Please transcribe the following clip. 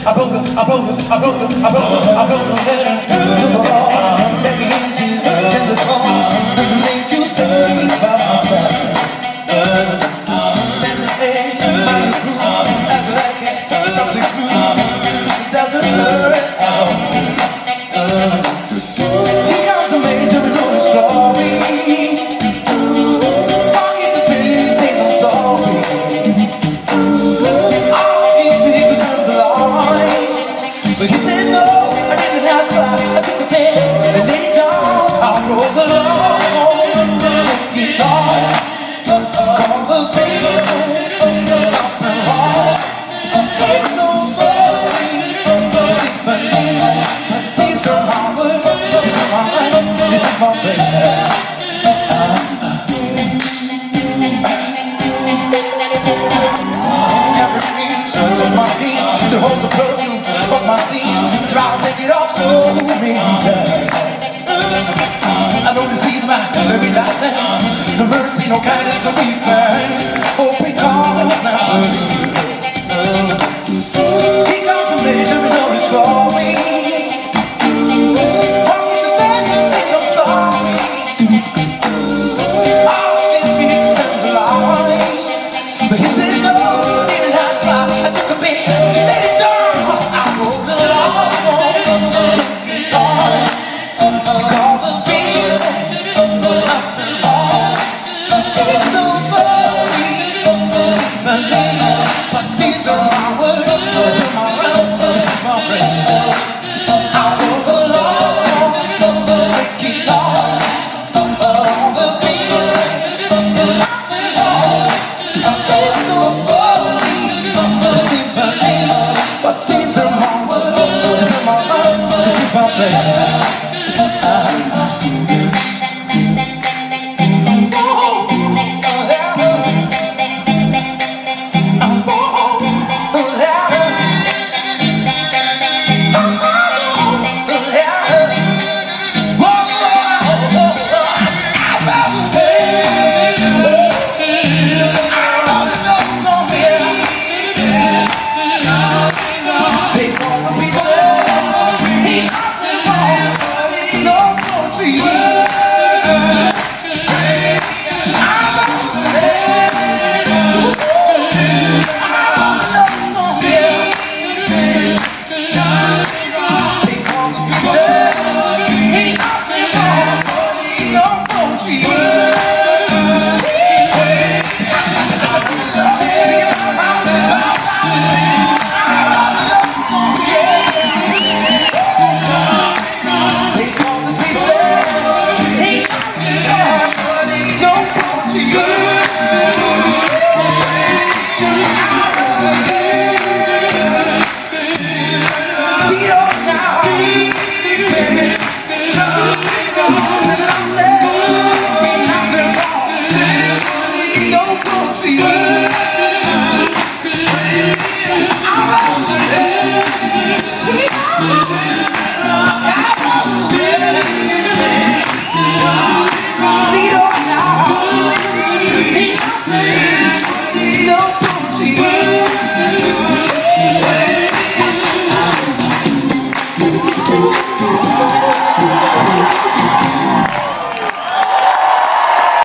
the letter to the Lord, begging him to send the call and make you stay by my side. Sense of age, my groove, as like it, something smooth, it doesn't hurt at all. Here comes a major to know the story. Forget the pity, says I'm sorry. Asking figures of the lines, but he said no, I didn't ask why. I took a pen and laid it down. I wrote the long guitar. Call the bass, stop the heart. It's no symphony, but these are my words, these are my lines, this is my prayer. My skin to hold the perfume of my scenes, try to take it off so many times. I know this is my very last chance. No mercy, no kindness, no evil.